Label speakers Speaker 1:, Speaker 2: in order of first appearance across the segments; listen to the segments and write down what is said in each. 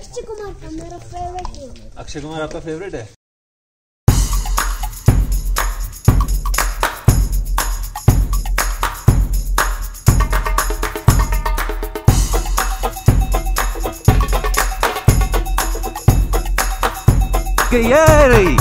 Speaker 1: अक्षय कुमार का मेरा फेवरेट है।
Speaker 2: अक्षय कुमार आपका फेवरेट है? ये रही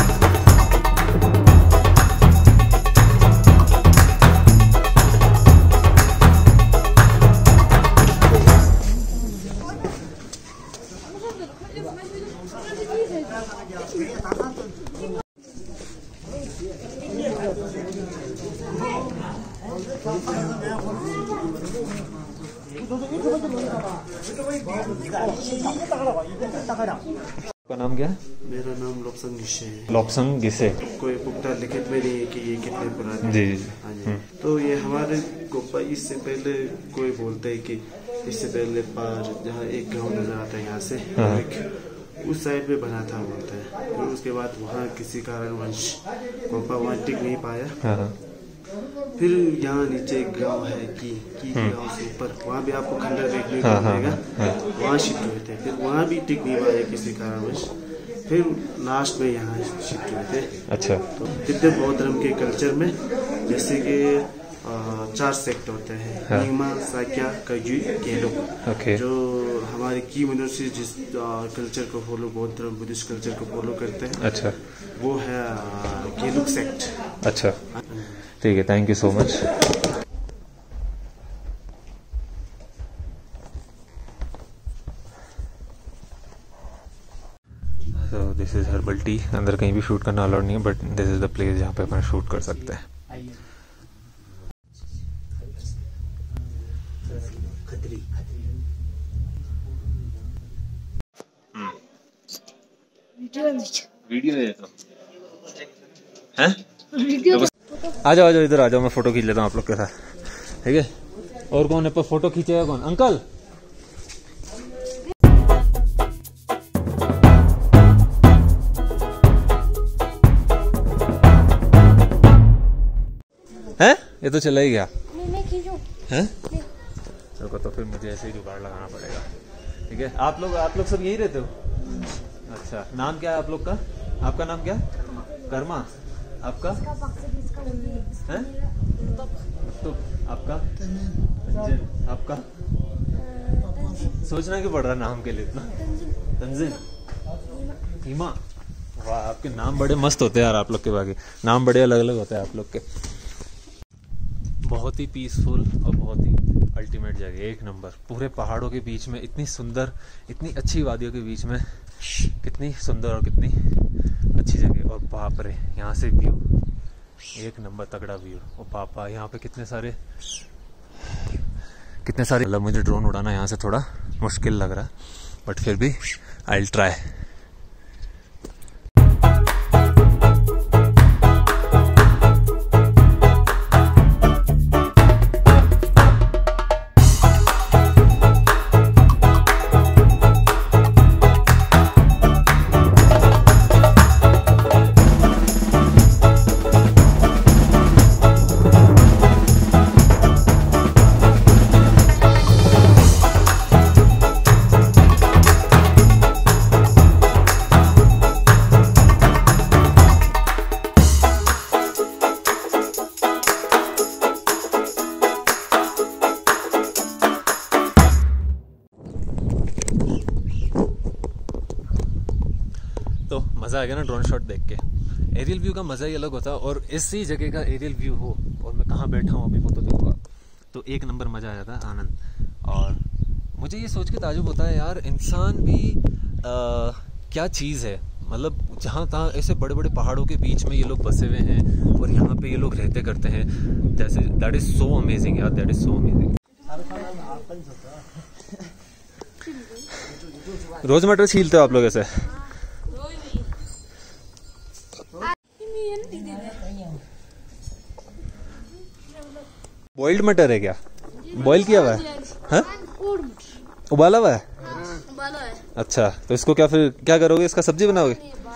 Speaker 2: आपका नाम क्या है?
Speaker 3: मेरा नाम लोपसंग गिसे है।
Speaker 2: लोपसंग गिसे।
Speaker 3: कोई पुख्ता लिखित में नहीं है कि ये कितने पुराने।
Speaker 2: जी जी।
Speaker 3: हाँ जी। तो ये हमारे गोपा इससे पहले कोई बोलते है कि इससे पहले पार जहाँ एक गांव नजर आता है यहाँ से एक उस साइड में बना था बोलते हैं। फिर उसके बाद वहाँ किसी कारणवश गोपा वहाँ टिक नहीं पाया। फिर यहाँ नीचे एक गांव है की गांव से ऊपर, वहाँ भी आपको खंडर देखने को मिलेगा। वहाँ शिफ्ट हुए थे, फिर वहाँ भी टिक नहीं पाए किसी कारणवश, फिर लास्ट में यहाँ शिफ्ट हुए थे।
Speaker 2: अच्छा।
Speaker 3: तो तिब्बत बौद्ध धर्म के कल्चर में जैसे कि 4 सेक्ट होते हैं, नीमा, साक्या, कज्यू, गेलुक। जो हमारे की मनुष्य जिस कल्चर को फॉलो, बौद्ध धर्म बुद्धिस्ट कल्चर को फॉलो करते हैं, अच्छा, वो है गेलुक सेक्ट।
Speaker 2: अच्छा, ठीक है, thank you so much. So this is herbal tea. अंदर कहीं भी शूट करना अलाउड नहीं है, but this is the place जहाँ पे अपन शूट कर सकते हैं। वीडियो है तो हैं? आ जाओ इधर आ जाओ, मैं फोटो खींच लेता हूँ आप लोग के साथ, ठीक है? और कौन है पर फोटो खींचेगा कौन? अंकल हैं? ये तो चला ही गया हैं? चलो तो फिर मुझे ऐसे ही जुगाड़ लगाना पड़ेगा, ठीक है? आप लोग सब यही रहते हो? अच्छा, नाम क्या है आप लोग का? आपका नाम क्या? कर्मा। आपका है? तो आपका? आपका? सोचना क्यों पड़ रहा नाम के लिए इतना? तंजीन, हिमा। वाह, आपके नाम बड़े मस्त होते हैं यार आप लोग के। बाकी नाम बड़े अलग अलग होते हैं आप लोग के। बहुत ही पीसफुल और बहुत ही अल्टीमेट जगह, एक नंबर। पूरे पहाड़ों के बीच में, इतनी सुंदर, इतनी अच्छी वादियों के बीच में, कितनी सुंदर और कितनी अच्छी जगह। और बाप रे, यहाँ से व्यू एक नंबर तगड़ा व्यू। और पापा यहाँ पे कितने सारे मतलब मुझे ड्रोन उड़ाना यहाँ से थोड़ा मुश्किल लग रहा है, बट फिर भी आई विल ट्राई। तो मज़ा आ गया ना ड्रोन शॉट देख के। एरियल व्यू का मज़ा ही अलग होता है, और इसी जगह का एरियल व्यू हो और मैं कहाँ बैठा हूँ अभी फोटो देखूँगा तो एक नंबर मज़ा आ जाता है, आनंद। और मुझे ये सोच के ताजुब होता है यार, इंसान भी क्या चीज़ है। मतलब जहाँ तहाँ ऐसे बड़े बड़े पहाड़ों के बीच में ये लोग बसे हुए हैं और यहाँ पे ये लोग रहते करते हैं। जैसे दैट इज़ सो अमेजिंग यार, दैट इज़ सो अमेजिंग। रोज मटर छीलते हो आप लोग ऐसे? बॉइल्ड मटर है क्या? बॉईल किया हुआ है? हाँ? उबाला हुआ है?
Speaker 1: उबाला है।
Speaker 2: अच्छा, तो इसको क्या फिर क्या करोगे? इसका सब्जी बनाओगे?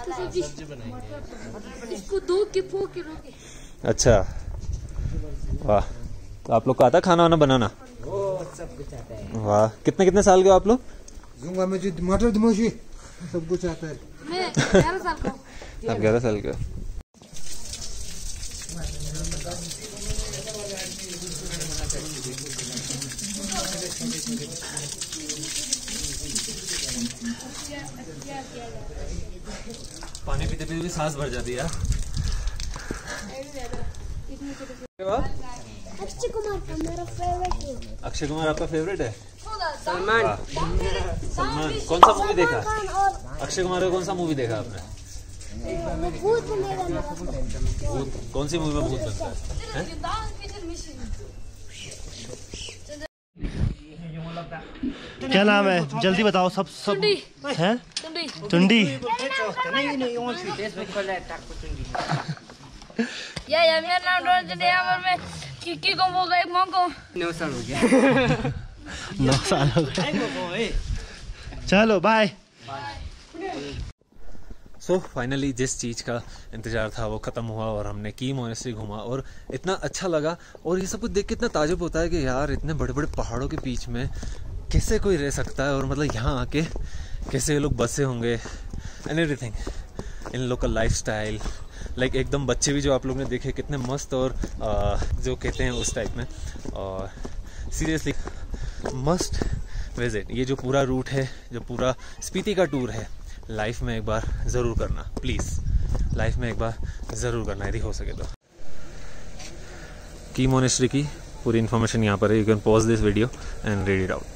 Speaker 1: इसको धो के फो के रोके।
Speaker 2: अच्छा, वाह। तो आप लोग को आता है खाना वाना बनाना?
Speaker 4: वो सब कुछ आता है।
Speaker 2: वाह, कितने कितने साल के हो आप लोग?
Speaker 4: जुंगा में जो मटर दिमोशी सब कुछ आता है।
Speaker 1: मैं 11 साल का हूँ।
Speaker 2: आप 11 साल के? पानी पीते पीते भी सांस भर जाती है यार।
Speaker 1: अक्षय कुमार का मेरा फेवरेट है।
Speaker 2: अक्षय कुमार आपका फेवरेट है?
Speaker 1: सलमान।
Speaker 2: सलमान कौन सा मूवी देखा? अक्षय कुमार का कौन सा मूवी देखा आपने?
Speaker 1: भूत बनेगा।
Speaker 2: भूत? कौन सी मूवी में भूत बनता है?
Speaker 5: क्या नाम है? जल्दी बताओ। सब हैं? टुंडी।
Speaker 1: या मेरा नाम रोशन है और मैं किकी को बोल रहा हूँ मोको
Speaker 5: 9 साल हो गया। 9 साल हो गए। चलो बाय।
Speaker 2: सो फाइनली जिस चीज़ का इंतज़ार था वो ख़त्म हुआ और हमने की मोनेस्ट्री घूमा और इतना अच्छा लगा। और ये सब कुछ देख के इतना ताजुब होता है कि यार इतने बड़े बड़े पहाड़ों के बीच में कैसे कोई रह सकता है, और मतलब यहाँ आके कैसे ये लोग बसे होंगे एंड एवरीथिंग, इन लोग का लाइफ स्टाइल, लाइक एकदम बच्चे भी जो आप लोग ने देखे कितने मस्त और जो कहते हैं उस टाइप में। और सीरियसली मस्ट विजिट। ये जो पूरा रूट है, जो पूरा स्पीति का टूर है, लाइफ में एक बार ज़रूर करना, प्लीज़ लाइफ में एक बार ज़रूर करना यदि हो सके तो। की मोनेस्ट्री की पूरी इन्फॉर्मेशन यहाँ पर है। You can pause this video and read it out.